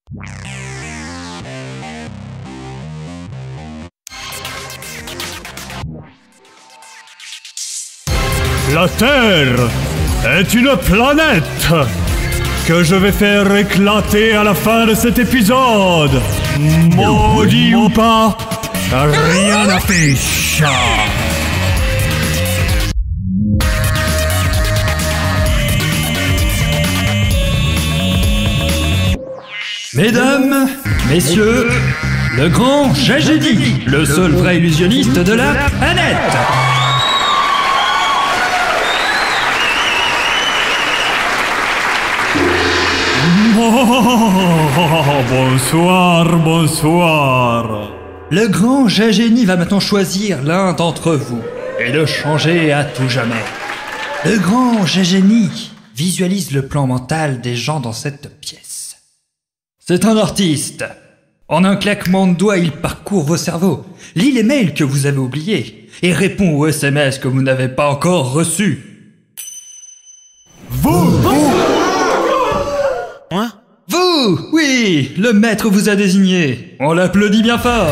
La Terre est une planète que je vais faire éclater à la fin de cet épisode. Maudit ou pas, rien n'affiche. Mesdames, messieurs, le grand Jajedi, le seul vrai illusionniste de la planète. Bonsoir, bonsoir. Le grand Jajeni va maintenant choisir l'un d'entre vous et le changer à tout jamais. Le grand Jajeni visualise le plan mental des gens dans cette pièce. C'est un artiste. En un claquement de doigts, il parcourt vos cerveaux, lit les mails que vous avez oubliés et répond aux SMS que vous n'avez pas encore reçus. Vous Moi? Vous! Oui! Le maître vous a désigné. On l'applaudit bien fort.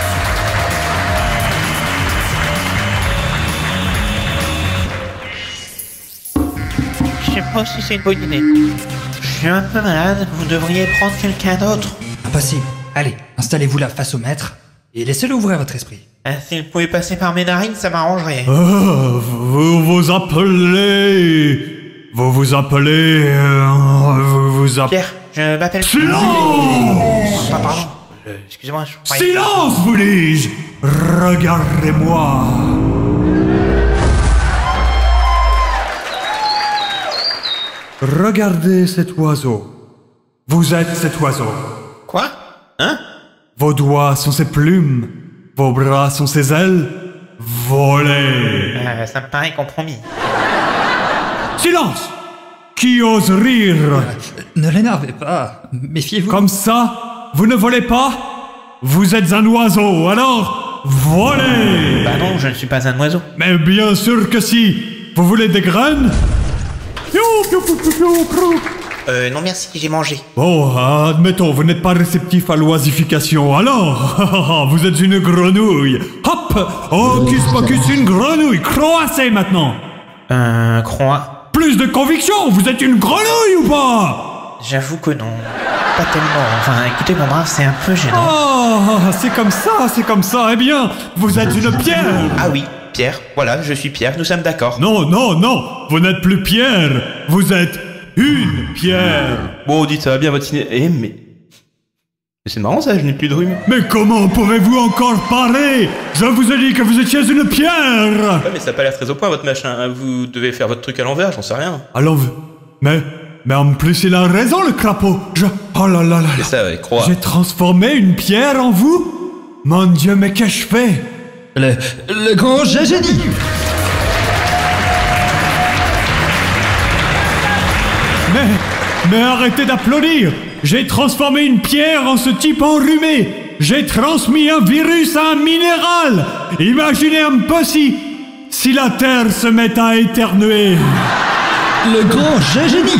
Je sais pas si c'est une bonne idée. Je suis un peu malade, vous devriez prendre quelqu'un d'autre. Impossible. Allez, installez-vous là face au maître et laissez-le ouvrir votre esprit. S'il pouvait passer par mes narines, ça m'arrangerait. vous vous appelez... Pierre, je m'appelle... Silence! Pardon. Excusez-moi, je croyais... Silence, vous dis-je! Regardez-moi! Regardez cet oiseau. Vous êtes cet oiseau. Quoi? Hein? Vos doigts sont ses plumes. Vos bras sont ses ailes. Volez! Ça me paraît compromis. Silence! Qui ose rire? Ne l'énervez pas. Méfiez-vous. Comme ça, vous ne volez pas? Vous êtes un oiseau, alors volez! Bah non, je ne suis pas un oiseau. Mais bien sûr que si! Vous voulez des graines? Non merci, j'ai mangé. Bon, admettons, vous n'êtes pas réceptif à l'oisification, alors vous êtes une grenouille. Hop! Hocus pocus, une grenouille! Croassez maintenant! Croix. Plus de conviction! Vous êtes une grenouille ou pas? J'avoue que non. Pas tellement. Enfin, écoutez, mon brave, c'est un peu gênant. Oh, c'est comme ça. Eh bien, vous êtes une pierre! Ah oui, Pierre. Voilà, je suis Pierre, nous sommes d'accord. Non, vous n'êtes plus Pierre, vous êtes une pierre. Bon, dites, ça va bien votre ciné... mais c'est marrant ça, je n'ai plus de rhume. Mais comment pourrez-vous encore parler? Je vous ai dit que vous étiez une pierre. Ouais, mais ça a pas l'air très au point votre machin, vous devez faire votre truc à l'envers, j'en sais rien. Alors, mais en plus il a raison le crapaud. Oh là là là. C'est ça, ouais, croix. J'ai transformé une pierre en vous? Mon Dieu, mais qu'ai-je fait? Le grand Jajeni. Mais arrêtez d'applaudir! J'ai transformé une pierre en ce type enrhumé! J'ai transmis un virus à un minéral! Imaginez un peu si la Terre se met à éternuer! Le grand Jajeni.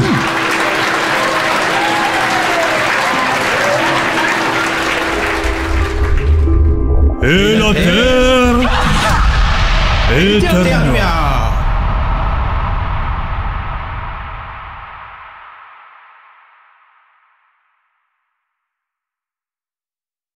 Et la Terre éternua!